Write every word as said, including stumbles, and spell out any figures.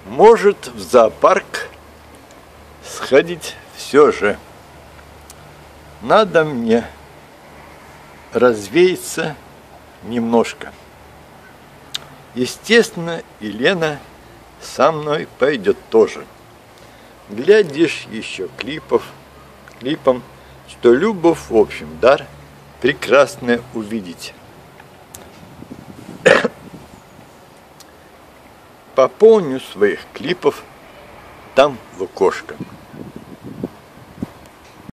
Может, в зоопарк сходить все же. Надо мне развеяться немножко. Естественно, Елена со мной пойдет тоже. Глядишь еще клипов, клипом, что любовь в общем дар прекрасное увидеть. Пополню своих клипов там в окошко.